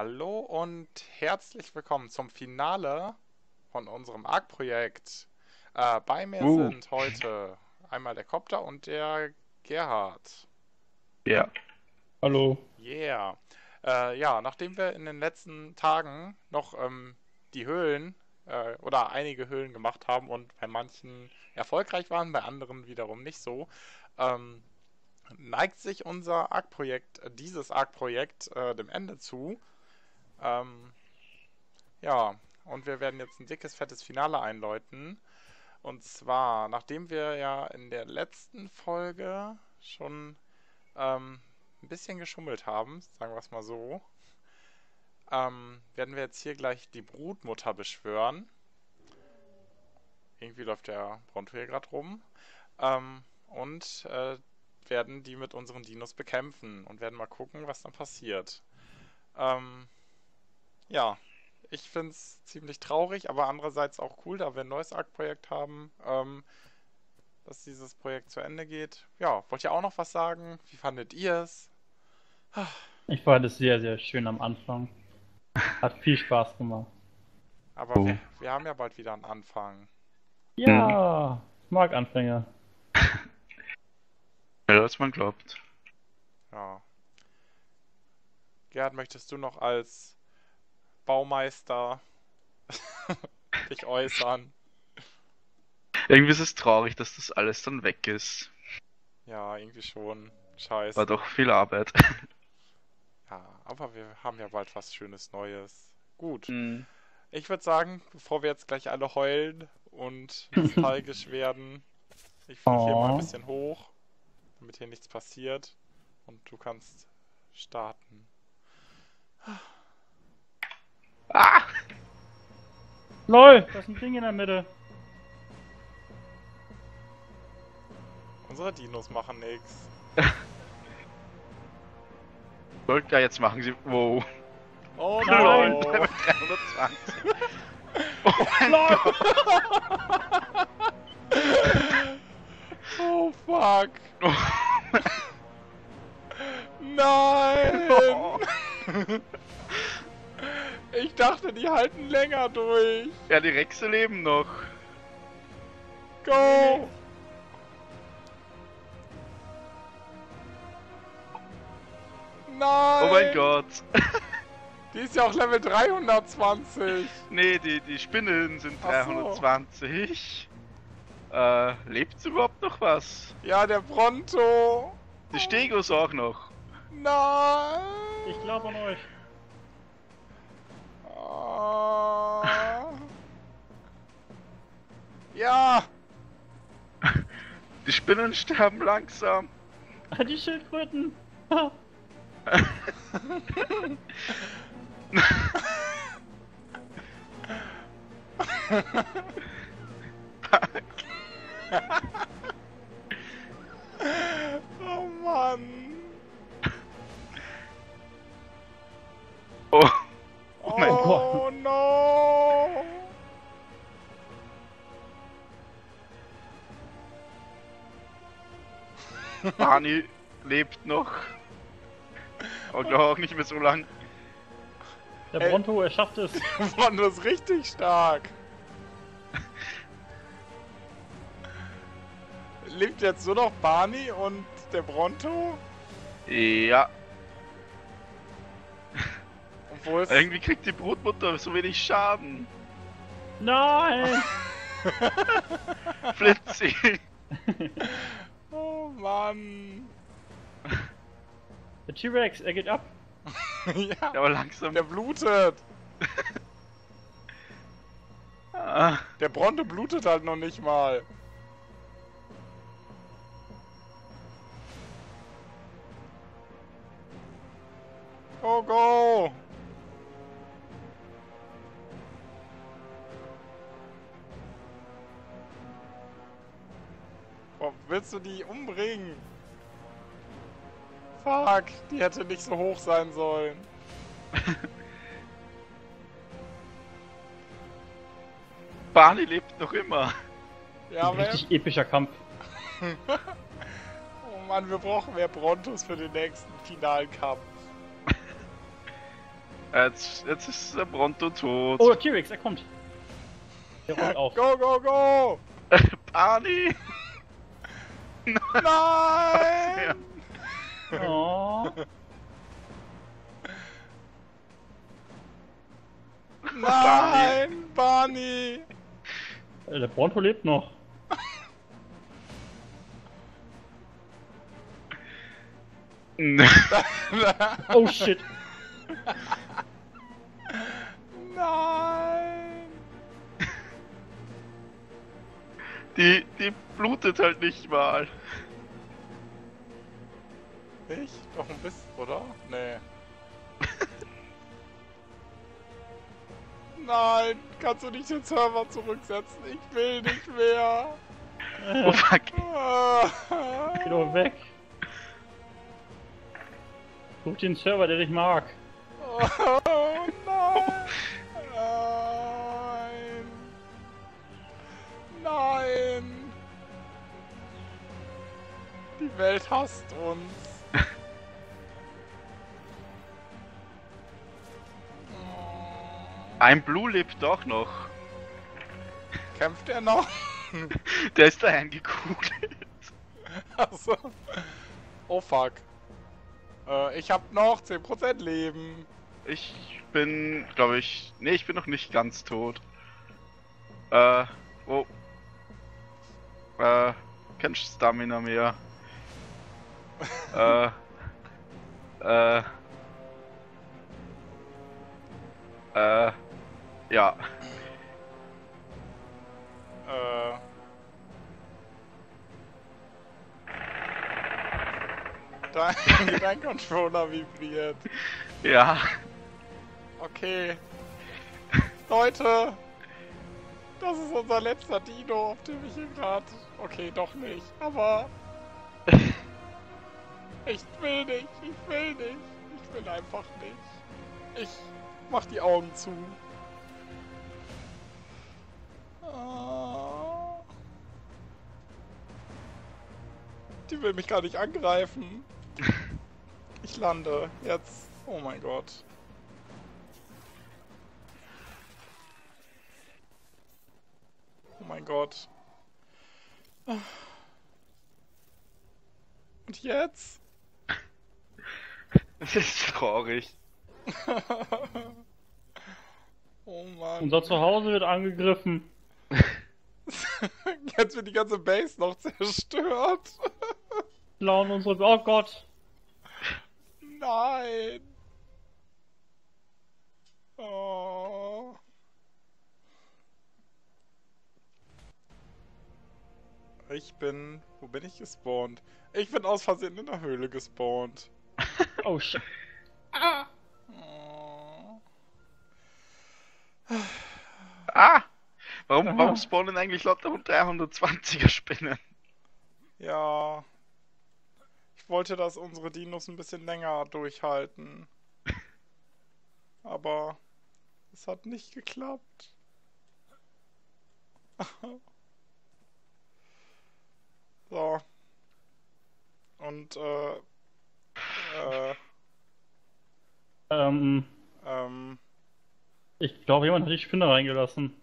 Hallo und herzlich willkommen zum Finale von unserem Arc-Projekt. Bei mir sind heute einmal der Copter und der Gerhard. Ja. Hallo. Yeah. Ja, nachdem wir in den letzten Tagen noch die Höhlen oder einige Höhlen gemacht haben und bei manchen erfolgreich waren, bei anderen wiederum nicht so, ähm, neigt sich unser Arc-Projekt, dieses Arc-Projekt dem Ende zu. Ähm, Ja, und wir werden jetzt ein dickes, fettes Finale einläuten. Und zwar, nachdem wir ja in der letzten Folge schon ein bisschen geschummelt haben, sagen wir es mal so, werden wir jetzt hier gleich die Brutmutter beschwören. Irgendwie läuft der Bronto hier gerade rum. Und werden die mit unseren Dinos bekämpfen und werden mal gucken, was dann passiert. Ähm, ja, ich finde es ziemlich traurig, aber andererseits auch cool, da wir ein neues Arc-Projekt haben, dass dieses Projekt zu Ende geht. Ja, wollt ihr auch noch was sagen? Wie fandet ihr es? Ich fand es sehr, sehr schön am Anfang. Hat viel Spaß gemacht. Aber wir haben ja bald wieder einen Anfang. Ja, ich mag Anfänger. Schneller als man glaubt. Ja. Gerhard, möchtest du noch als Baumeister dich äußern? Irgendwie ist es traurig, dass das alles dann weg ist. Ja, irgendwie schon. War Scheiße. doch viel Arbeit. Ja, aber wir haben ja bald was Schönes Neues. Gut. Hm. Ich würde sagen, bevor wir jetzt gleich alle heulen und nostalgisch werden, ich fliege hier mal ein bisschen hoch, damit hier nichts passiert. Und du kannst starten. Ah! LOL, da ist ein Ding in der Mitte. Unsere Dinos machen nichts. Ja, jetzt machen sie. Wow. Oh Nein. no! 320. Oh mein Gott. Oh fuck! Oh. Nein! Oh. Ich dachte, die halten länger durch. Ja, die Rexe leben noch. Go! Nein! Oh mein Gott. Die ist ja auch Level 320. Nee, die Spinnen sind Ach so. 320. Lebt's überhaupt noch was? Ja, der Bronto. Die Stegos auch noch. Nein! Ich glaube an euch. Ah. Ja! Die Spinnen sterben langsam. Die Schildkröten. Oh Mann! Oh. Oh mein Oh no! Barney lebt noch. Aber glaube auch nicht mehr so lang. Der Ey. Bronto, er schafft es. Mann, du bist richtig stark. Lebt jetzt nur noch Barney und der Bronto? Ja, Obwohl es... irgendwie kriegt die Brutmutter so wenig Schaden. Nein! Flitzi. Oh Mann. Der T-Rex, er geht ab. Ja, Aber langsam. der blutet. Ah, Der Bronto blutet halt noch nicht mal. Go, go! Oh, willst du die umbringen? Fuck, die hätte nicht so hoch sein sollen. Barney lebt noch immer. Ja, Ein aber... richtig epischer Kampf. Oh Mann, wir brauchen mehr Brontos für den nächsten finalen Kampf. Jetzt ist der Bronto tot. Oh, T-Rex, er kommt. Der rollt auf. Go, go, go! Barney! Nein! Oh. Nein, Barney! Der Bronto lebt noch. Oh shit. Nein! Die blutet halt nicht mal. Ich? Doch ein bisschen, oder? Nee. Nein, kannst du nicht den Server zurücksetzen? Ich will nicht mehr. Oh fuck. Geh doch weg. Such den Server, der dich mag. Oh nein. Nein. Nein. Die Welt hasst uns. Ein Blue lebt doch noch. Kämpft er noch? Der ist da eingekugelt. Achso. Oh fuck. Ich hab noch 10% Leben. Ich bin, glaube ich... Nee, ich bin noch nicht ganz tot. Oh. Kein Stamina mehr. Ja. Dein Controller vibriert. Ja. Okay. Leute! Das ist unser letzter Dino, auf dem ich hier gerade... Okay, doch nicht, aber... Ich will nicht, ich will nicht. Ich will einfach nicht. Ich mach die Augen zu. Ah. Die will mich gar nicht angreifen. Ich lande jetzt. Oh mein Gott. Oh mein Gott. Und jetzt? Das ist traurig. Oh Mann. Unser Zuhause wird angegriffen. Jetzt wird die ganze Base noch zerstört. Klauen unsere... Oh Gott. Nein. Oh. Ich bin... Wo bin ich gespawnt? Ich bin aus Versehen in der Höhle gespawnt. Oh shit. Oh. Ah! Warum spawnen eigentlich lauter 320er Spinnen? Ja. Ich wollte, dass unsere Dinos ein bisschen länger durchhalten. Aber es hat nicht geklappt. So. Und, Ich glaube, jemand hat die Spinne reingelassen.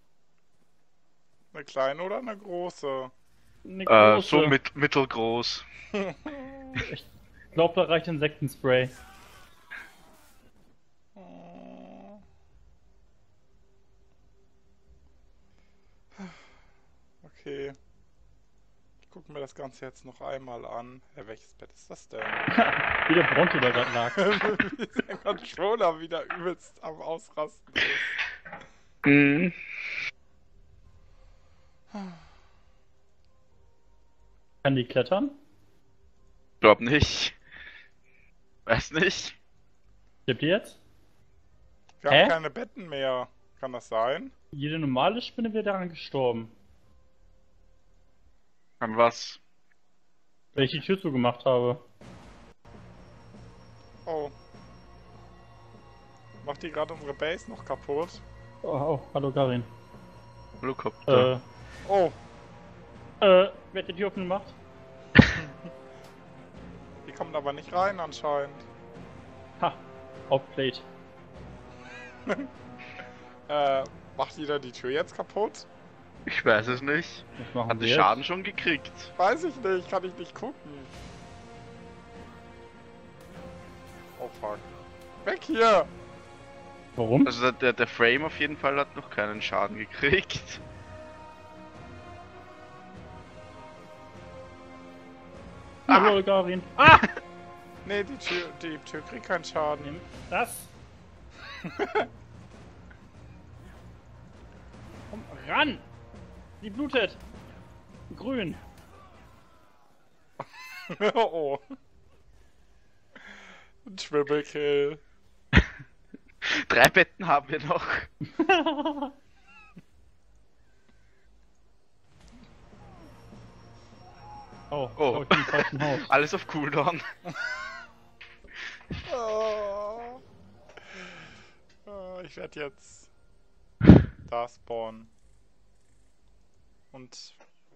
eine kleine oder eine große? Eine große. So mittelgroß. Ich glaube, da reicht Insektenspray. Oh. Okay. Ich gucke mir das Ganze jetzt noch einmal an. Welches Bett ist das denn? Wie der Bronto da gerade lag. Wie sein Controller wieder übelst am Ausrasten ist. Mhm. Kann die klettern? Glaub nicht. Weiß nicht. Lebt die jetzt? Wir haben keine Betten mehr. Kann das sein? Jede normale Spinne wäre daran gestorben. An was? Weil ich die Tür zugemacht habe. Oh. Macht die gerade unsere Base noch kaputt? Oh, hallo Karin. Helikopter. Oh. Wer hat die Tür offen gemacht? Die kommen aber nicht rein anscheinend. Ha, Outplayed. Macht jeder die Tür jetzt kaputt? Ich weiß es nicht. Was machen Hat wir die jetzt? Schaden schon gekriegt? Weiß ich nicht, kann ich nicht gucken. Oh fuck. Weg hier! Warum? Also der Frame auf jeden Fall hat noch keinen Schaden gekriegt. Hallo, Garin. Nee, die Tür kriegt keinen Schaden. Nimm das. Komm ran! Die blutet! Grün! Oh. Ein Triple-Kill. 3 Betten haben wir noch. Oh, Oh. ich bin im falschen Haus. Alles auf Cooldown. Oh. Ich werde jetzt da spawnen. Und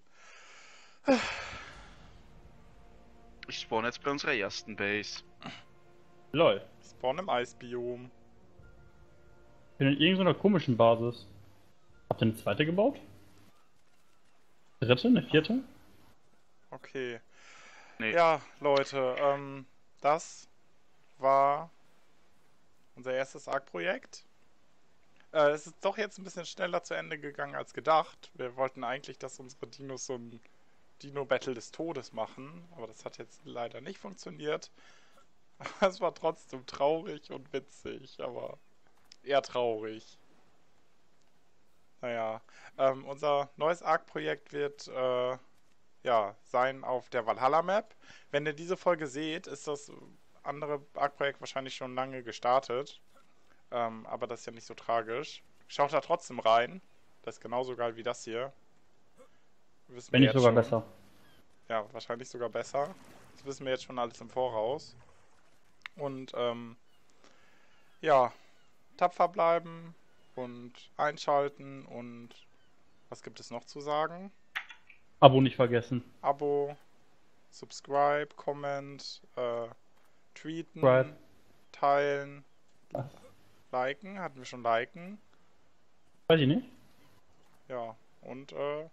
Ich spawn jetzt bei unserer ersten Base. Lol. ich spawn im Eisbiom. Ich bin in irgendeiner komischen Basis. Habt ihr eine zweite gebaut? Dritte? Eine vierte? Okay. Nee. Ja, Leute, das war unser erstes Arc-Projekt. Es ist doch jetzt ein bisschen schneller zu Ende gegangen als gedacht. Wir wollten eigentlich, dass unsere Dinos so ein Dino-Battle des Todes machen, aber das hat jetzt leider nicht funktioniert. Aber es war trotzdem traurig und witzig, aber eher traurig. Naja, unser neues Arc-Projekt wird ja, sein auf der Valhalla-Map. Wenn ihr diese Folge seht, ist das andere Arc-Projekt wahrscheinlich schon lange gestartet. Aber das ist ja nicht so tragisch. Schaut da trotzdem rein. Das ist genauso geil wie das hier. Wissen wir Wenn nicht jetzt sogar schon. besser. Ja, wahrscheinlich sogar besser. Das wissen wir jetzt schon alles im Voraus. Und ja, tapfer bleiben und einschalten und was gibt es noch zu sagen? Abo nicht vergessen. Abo, Subscribe, Comment, tweeten, Subscribe. teilen, Was? liken, hatten wir schon liken. Weiß ich nicht. Ja, und ja.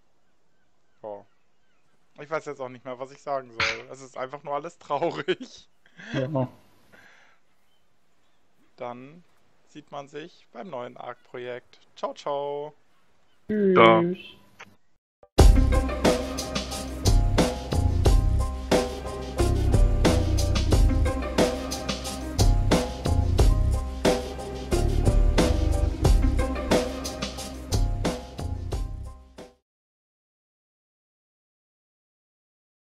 Ich weiß jetzt auch nicht mehr, was ich sagen soll. Es ist einfach nur alles traurig. Ja. Dann sieht man sich beim neuen Arc-Projekt. Ciao, ciao. Tschüss.